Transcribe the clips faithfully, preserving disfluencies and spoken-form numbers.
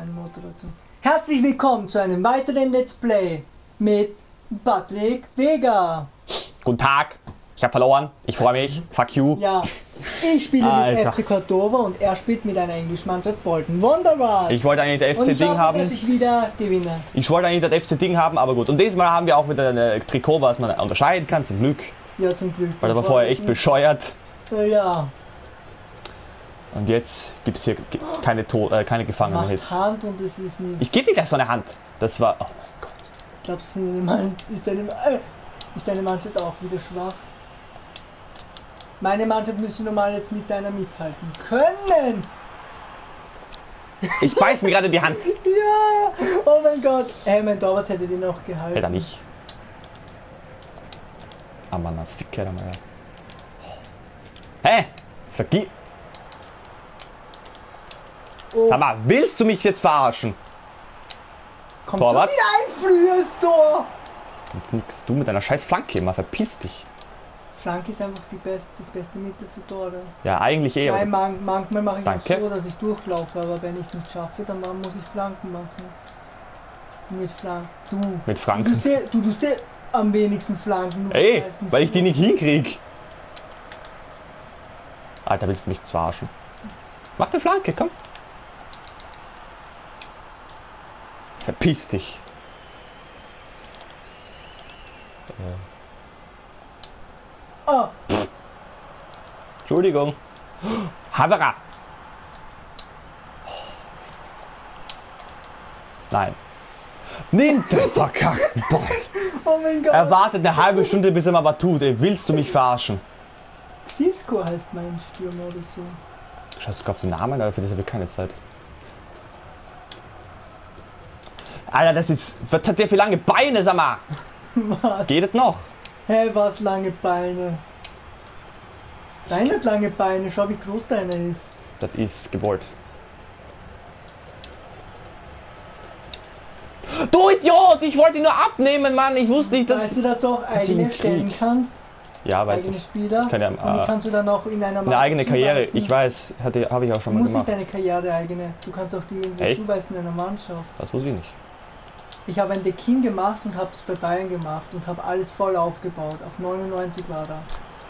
Ein Motor dazu. Herzlich willkommen zu einem weiteren Let's Play mit Patrick Vega. Guten Tag, ich habe verloren, ich freue mich, fuck you. Ja, ich spiele Alter. mit F C Cordova und er spielt mit einer Englischmannschaft Bolton Wanderers. Ich wollte eigentlich das F und ich C-Ding hoffe, haben. dass ich wieder gewinne. Ich wollte eigentlich das F C-Ding haben, aber gut. Und dieses Mal haben wir auch wieder ein Trikot, was man unterscheiden kann, zum Glück. Ja, zum Glück. Weil das war vorher echt bescheuert. Äh, ja. Und jetzt gibt es hier keine, to äh, keine Gefangenen. Macht Hand und es ist nicht. Ich gebe dir gleich so eine Hand. Das war... Oh mein Gott. Glaubst du, deine ist, deine, äh, ist deine Mannschaft auch wieder schwach? Meine Mannschaft müsste normal jetzt mit deiner mithalten können. Ich beiß mir gerade die Hand. Ja, oh mein Gott. Hey, mein Torwart hätte den noch gehalten. Hätte er nicht. Ah Mann, das sieht keiner mehr. Hä? Vergib. Oh. Sag mal, willst du mich jetzt verarschen? Kommt Torwart? schon wieder ein frühes Tor. Und nix, du mit deiner scheiß Flanke, mal verpiss dich. Flanke ist einfach die best, das beste Mittel für Tore. Ja, eigentlich eh. Nein, man, manchmal mache ich Danke. auch so, dass ich durchlaufe, aber wenn ich es nicht schaffe, dann muss ich Flanken machen. Mit Flanken. Du. Mit Franken. Du tust dir, du tust dir am wenigsten Flanken. Du Ey, meistens weil ich die nur- nicht hinkrieg. Alter, willst du mich verarschen? Mach eine Flanke, komm. Verpiss dich. Oh, Entschuldigung. Havara. Nein. Nimm den verkackten Ball. oh mein Gott. Er wartet eine halbe Stunde, bis er mal was tut. Ey, willst du mich verarschen? Cisco heißt mein Stürmer oder so. Schaust du auf den Namen, aber für das habe ich keine Zeit. Alter, das ist... Was hat der für lange Beine, sag mal? Was? Geht es noch? Hey, was lange Beine. Deiner hat lange Beine, schau wie groß deiner ist. Das ist gewollt. Du Idiot! Ich wollte ihn nur abnehmen, Mann! Ich wusste nicht, dass... Weißt du, dass du auch dass ich eigene ihn stellen krieg. kannst? Ja, weiß Eigene ich. Spieler? Kann ja, und die äh, kannst du dann auch in einer Eine eigene Karriere, zuweisen. ich weiß, hatte, habe ich auch schon Du mal musst nicht gemacht. deine Karriere eigene. Du kannst auch die irgendwo Echt? zuweisen in einer Mannschaft. Das wusste ich nicht. Ich habe ein Dekin gemacht und habe es bei Bayern gemacht und habe alles voll aufgebaut. Auf neunundneunzig war da.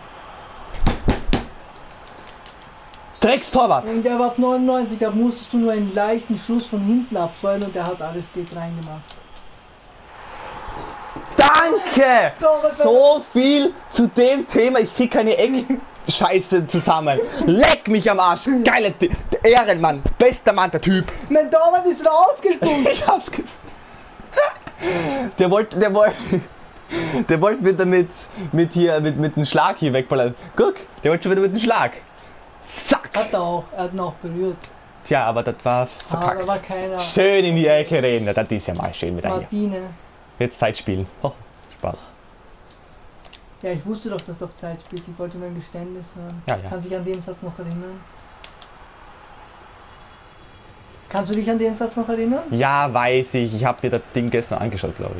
Dreckstorwart! Und der war auf neunundneunzig, da musstest du nur einen leichten Schuss von hinten abfeuern und der hat alles dick reingemacht. Danke! So viel zu dem Thema. Ich krieg keine Eck-Scheiße zusammen. Leck mich am Arsch. Geile T- Ehrenmann. Bester Mann, der Typ. Mein Torwart ist rausgesprungen! Ich hab's gesagt. Der wollte, der wollte, der wollte wieder mit, mit hier, mit, mit dem Schlag hier wegballern. Guck, der wollte schon wieder mit dem Schlag. Zack! Hat er auch, er hat ihn auch berührt. Tja, aber das war Aber da verpackt. war keiner. Schön in die Ecke reden. Das ist ja mal schön wieder hier. Martine. Jetzt Zeit spielen. Oh, Spaß. Ja, ich wusste doch, dass du auf Zeit spielst. Ich wollte nur ein Geständnis hören. Ja, ja. Kannst du dich an den Satz noch erinnern? Kannst du dich an den Satz noch erinnern? Ja, weiß ich. Ich habe mir das Ding gestern angeschaut, glaube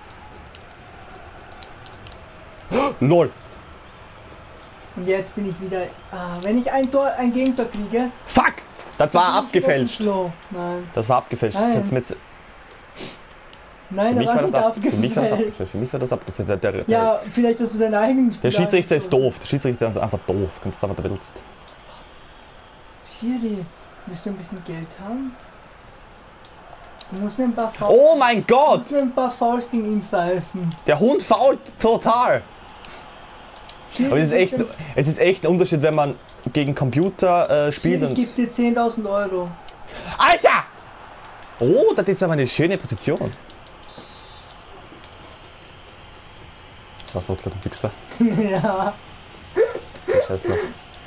ich. LOL. Und jetzt bin ich wieder. Ah, wenn ich ein Tor, ein Gegentor kriege. Fuck! Das war dann bin ich abgefälscht. wieder so schlau. Nein. Das war abgefälscht. Nein. Kannst du mir jetzt- Nein, Für da mich, war war nicht das ab, für, mich war das abgefällt. abgefälscht. für mich war das abgefälscht. Der, der, der, Ja, vielleicht hast du deinen eigenen der Spieler Schiedsrichter ist angeschossen. doof. Der Schiedsrichter ist einfach doof. Kannst du machen, was du willst. Schiri, willst du ein bisschen Geld haben? Du musst mir ein paar Fouls. Oh mein Du Gott! musst mir ein paar Fouls gegen ihn pfeifen. Der Hund fault total. Schiri, Aber es ist echt, ich es ist echt ein Unterschied, wenn man gegen Computer äh, spielt. gebe Und dir zehntausend Euro. Alter! Oh, das ist aber eine schöne Position. Das war so klar, du Wichser. Ja. Scheiß drauf.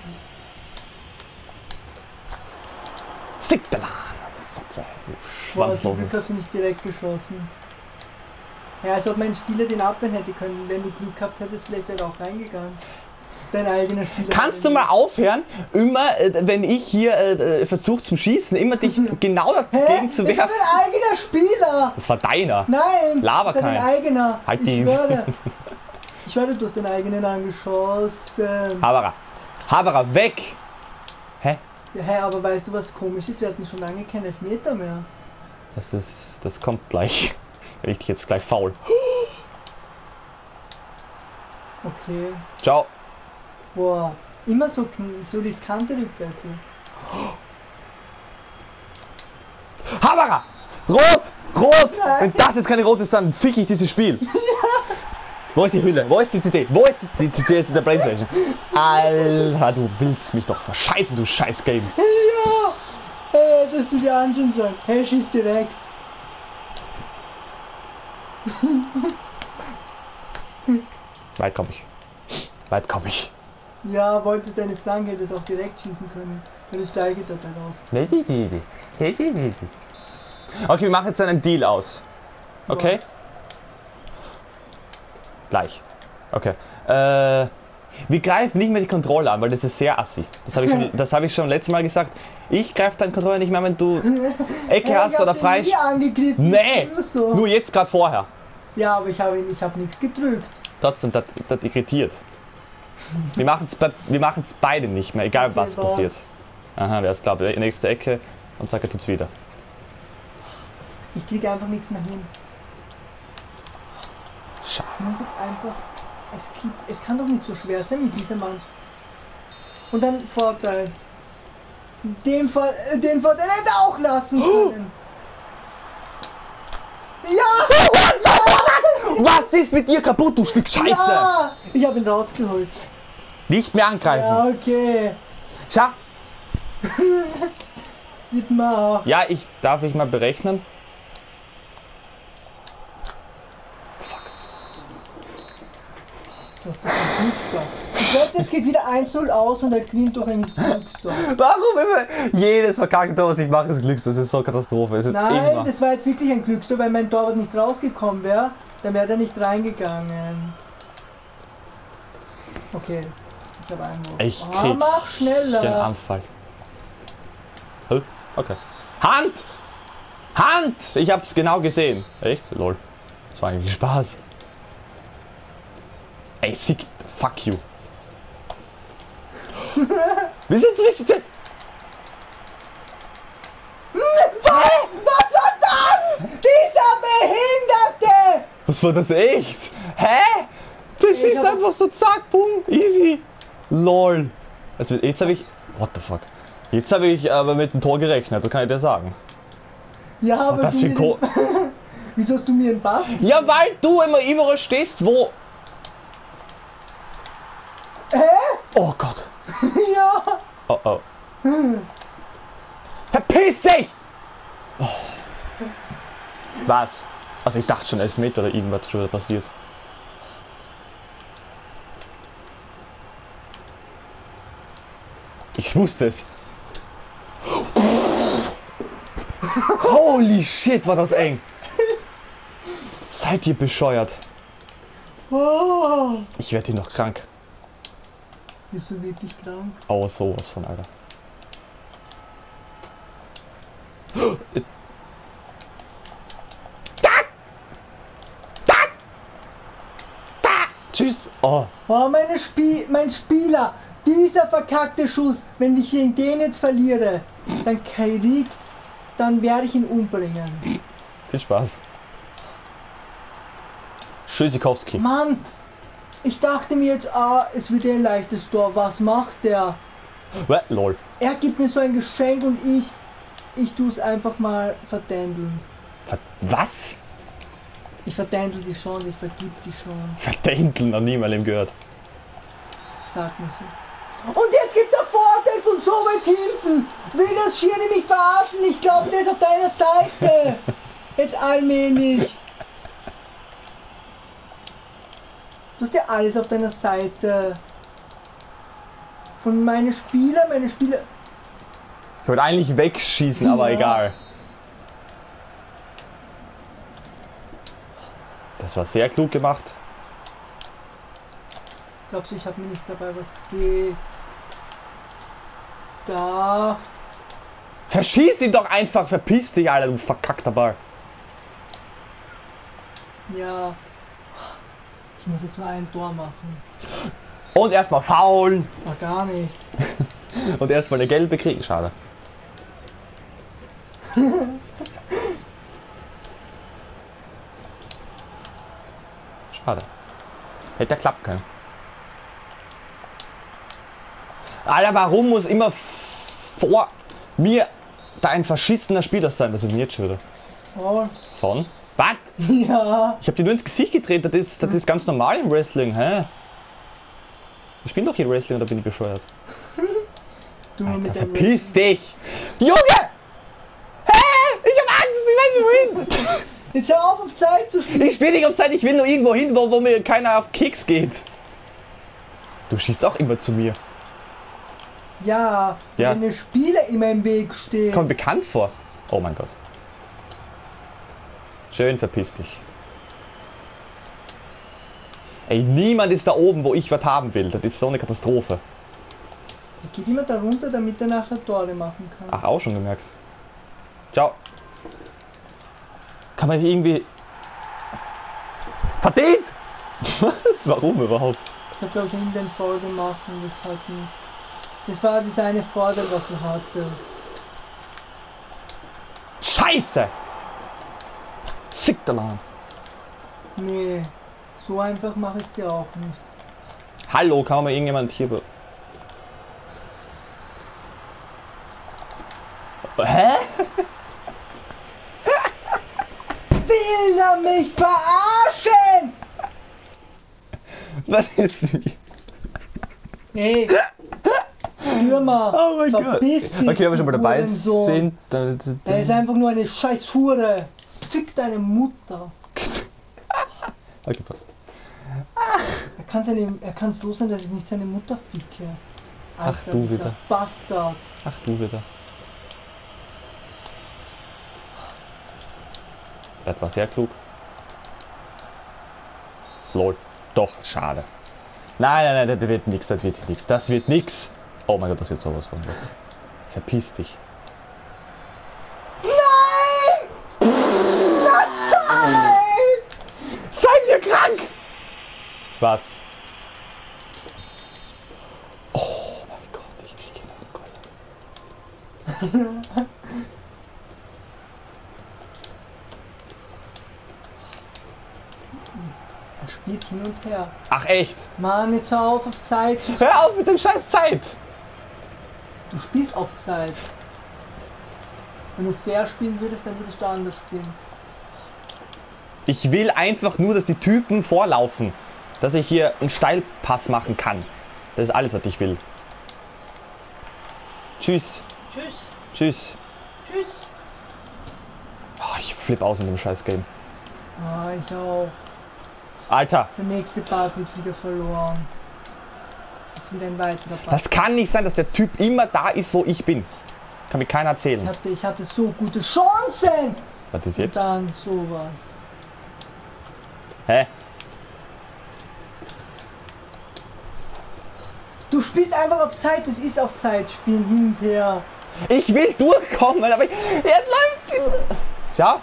Stick da lang! Boah, zum Glück Schwanzloses. hast du nicht direkt geschossen. Ja, als ob mein Spieler den abwehren hätte können. Wenn du Glück gehabt hättest, vielleicht wäre er auch reingegangen. Dein eigener Spieler. Kannst du mal aufhören, immer, äh, wenn ich hier äh, versuche zum Schießen, immer dich genau dagegen Hä? zu Das war werfen? dein eigener Spieler! Das war deiner. Nein! Laber das war dein kein. eigener! Halt ich die- schwöre! Ich schwöre, du hast den eigenen angeschossen. Haberer. Haberer, weg! Hä? Ja, hä, aber weißt du was komisch ist? Wir hatten schon lange keinen Elfmeter mehr. Das ist. Das kommt gleich. Wenn ich dich jetzt gleich faul. Okay. Ciao. Boah. Immer so, kn- so riskante Rückpässe. Hammerer! Rot! Rot! Nein. Wenn das jetzt keine Rot ist, dann fick ich dieses Spiel. Wo ist die Hülle? Wo ist die C D? Wo ist die, die C D in der Playstation? Alter, du willst mich doch verscheißen, du scheiß Game. Ja! Hey, dass du dir anschauen sollst. Hey, schieß direkt. Weit komm ich. Weit komm ich. Ja, wolltest deine Flanke das auch direkt schießen können. Wenn das gleiche dabei raus. Okay, wir machen jetzt einen Deal aus. Okay? Was? Gleich. Okay. Äh, wir greifen nicht mehr die Kontrolle an, weil das ist sehr assi. Das habe ich, schon- das hab ich schon letztes Mal gesagt. Ich greife deine Kontrolle nicht mehr, wenn du Ecke Hey, hast ich oder hab den frei. nie angegriffen. Nee! Nur so. Nur jetzt gerade vorher. Ja, aber ich habe ihn, ich habe nichts gedrückt. Trotzdem, das, das irritiert. Wir machen es wir machen's beide nicht mehr, egal Okay, was was? passiert. Aha, wer ist klar, nächste Ecke und zack, er tut's wieder. Ich kriege einfach nichts mehr hin. Schade. Ich muss jetzt einfach. Es, gibt, es kann doch nicht so schwer sein mit dieser Mann. Und dann Vorteil. Den, Vor äh, den Vorteil hätte er auch lassen können. Ja! Was ist mit dir kaputt, du Stück Scheiße? Ja! Ich habe ihn rausgeholt. Nicht mehr Ja, angreifen. okay. Schau. Jetzt mal. Ja, ich darf ich mal berechnen. Du hast doch ein Glückstor. Ich wette, es geht wieder eins null aus und er gewinnt durch ein Glückstor. Warum immer? Jedes verkackte Tor, was ich mache, ist Glücks. Das ist so Katastrophe. Es ist Nein, immer. das war jetzt wirklich ein Glückstor, weil mein Torwart nicht rausgekommen wäre. Dann wäre er nicht reingegangen. Okay, ich habe einen Wurf. Ich Oh, krieg mach den schneller. Anfall. Hä? Okay. Hand! Hand! Ich hab's genau gesehen. Echt? Lol. Das war eigentlich Spaß. Ey, sick. Fuck you. Wir sind wichtig. Was war das? Dieser Behinderte! Was war das echt? Hä? Der schießt hab- einfach so zack, boom, easy. Lol. Also jetzt habe ich. What the fuck? Jetzt habe ich aber mit dem Tor gerechnet, das kann ich dir sagen. Ja, aber das du für mir Ko- den... Wieso hast du mir einen Pass? Ja, weil du immer überall stehst, wo. Hä? Oh Gott. Ja. Oh oh. Verpiss dich! Oh. Was? Also ich dachte schon Elfmeter oder irgendwas schon wieder passiert. Ich wusste es. Holy shit, war das eng. Seid ihr bescheuert? Oh. Ich werde hier noch krank. Bist du wirklich krank? Oh, sowas von, Alter. Tschüss. Oh. Oh, meine Spie mein Spieler. Dieser verkackte Schuss. Wenn ich ihn den jetzt verliere, dann Krieg, dann werde ich ihn umbringen. Viel Spaß. Schüssikowski. Mann, ich dachte mir jetzt, ah, es wird ein leichtes Tor. Was macht der? What? Lol. Er gibt mir so ein Geschenk und ich, ich tue es einfach mal verdändeln. Ver- Was? Ich verdändel die Chance, ich vergib die Chance. Verdänkeln, noch nie mal im gehört. Sag mir so. Und jetzt gibt er Vorteil von so weit hinten. Will das Schirni mich verarschen? Ich glaube, der ist auf deiner Seite. Jetzt allmählich. Du hast ja alles auf deiner Seite. Von meine Spieler, meine Spieler. Ich wollte eigentlich wegschießen, aber Ja. egal. Das war sehr klug gemacht. Glaubst du, ich habe mir nicht dabei was gedacht? Verschieß ihn doch einfach, verpiss dich, Alter, du verkackter Ball. Ja. Ich muss jetzt nur ein Tor machen. Und erstmal faul. War gar nichts. Und erstmal eine gelbe kriegen, schade. Schade. Hätte klappt können. Alter, warum muss immer vor mir da ein verschissener Spieler sein? Was ist denn jetzt schon wieder? Oh. Von? Was? Ja. Ich hab dir nur ins Gesicht gedreht, das ist, das ist ganz normal im Wrestling, hä? Ich spiele doch hier Wrestling oder bin ich bescheuert? Du Alter, mit dem verpiss dich! Junge! Hä? Ich hab Angst, ich weiß nicht wohin! Jetzt hör auf, auf Zeit zu spielen. Ich spiele nicht auf Zeit, ich will nur irgendwo hin, wo, wo mir keiner auf Keks geht. Du schießt auch immer zu mir. Ja, Ja. wenn Spieler immer im Weg stehen. Kommt bekannt vor. Oh mein Gott. Schön verpiss dich. Ey, niemand ist da oben, wo ich was haben will. Das ist so eine Katastrophe. Da geht immer da runter, damit er nachher Tore machen kann. Ach, auch schon gemerkt. Ciao. Kann man nicht irgendwie... Verdient! Was? Warum überhaupt? Ich habe glaube ich in den Fall gemacht und das hat ein, das war das eine Vorteil, was du hattest. Scheiße! Sick der Mann. Nee, so einfach mache ich es dir auch nicht. Hallo, kann mal irgendjemand hier... be- Hä? Will er mich verarschen? Was ist hier? Ey, Stürmer, Oh mein Gott. verpiss dich, Okay, wenn wir schon mal dabei Hurensohn. sind, dann... Er ist einfach nur eine scheiß Hure. Fick deine Mutter. Okay, passt. Er kann, seine, er kann froh sein, dass ich nicht seine Mutter ficke. Alter, Ach, du dieser wieder. Bastard. Ach du wieder. Das war sehr klug. Lol. Doch, schade. Nein, nein, nein, das wird nix, das wird nix. Das wird nix. Oh mein Gott, das wird sowas von. Verpiss dich. Nein! Nein! Seid ihr krank? Was? Oh mein Gott, ich krieg hier noch einen Koller. Er spielt hin und her. Ach echt? Mann, jetzt hör auf, auf Zeit zu spielen. Hör auf mit dem scheiß Zeit! Du spielst auf Zeit. Wenn du fair spielen würdest, dann würdest du anders spielen. Ich will einfach nur, dass die Typen vorlaufen. Dass ich hier einen Steilpass machen kann. Das ist alles, was ich will. Tschüss. Tschüss. Tschüss. Tschüss. Oh, ich flippe aus in dem scheiß Game. Ah, ich auch. Alter, Der nächste Part wird wieder verloren. Das ist wieder ein weiterer Part. das kann nicht sein, dass der Typ immer da ist, wo ich bin. Kann mir keiner Ich erzählen. hatte, ich hatte so gute Chancen! Was ist Und jetzt? dann sowas. Hä? Du spielst einfach auf Zeit, es ist auf Zeit, spielen hin und her. Ich will durchkommen, aber jetzt läuft. Schau.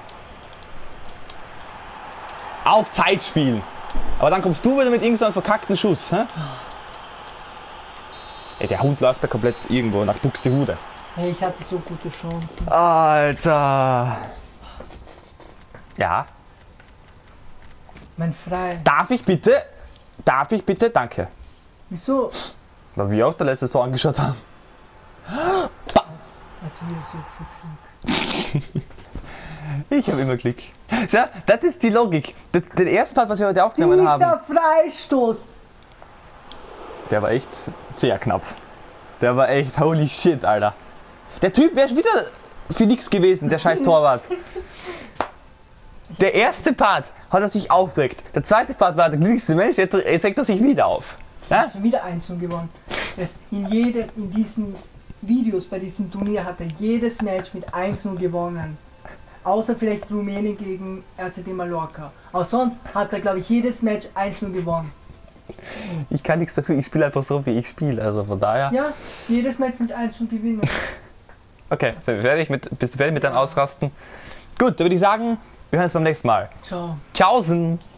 Auf Zeit spielen. Aber dann kommst du wieder mit irgendeinem verkackten Schuss, hä? Ey, der Hund läuft da komplett irgendwo nach Buxtehude. Hey, ich hatte so gute Chancen. Alter. Ja. Mein Frei. Darf ich bitte? Darf ich bitte? Danke. Wieso? Weil wir auch der letzte Tor angeschaut haben. Hatte mir so viel Glück. Ich habe immer Glück. Schau, das ist die Logik. Das, den ersten Part, was wir heute aufgenommen haben, Dieser Freistoß! der war echt sehr knapp. Der war echt holy shit, Alter. Der Typ wäre wieder für nix gewesen, der scheiß Torwart. Der erste Part hat er sich aufgeregt. Der zweite Part war der glücklichste Mensch, jetzt, jetzt regt er sich wieder auf. Ja? Schon wieder eins gewonnen. Es in, jedem, in diesen Videos bei diesem Turnier hat er jedes Match mit eins null gewonnen. Außer vielleicht Rumänien gegen R C D Mallorca. Aber sonst hat er, glaube ich, jedes Match eins null gewonnen. Ich kann nichts dafür, ich spiele einfach so, wie ich spiele. Also von daher. Ja, jedes Match mit eins null gewinnen. Okay, sind wir fertig mit, bist du fertig mit deinem Ausrasten? Gut, dann würde ich sagen, wir hören uns beim nächsten Mal. Ciao. Tschaußen!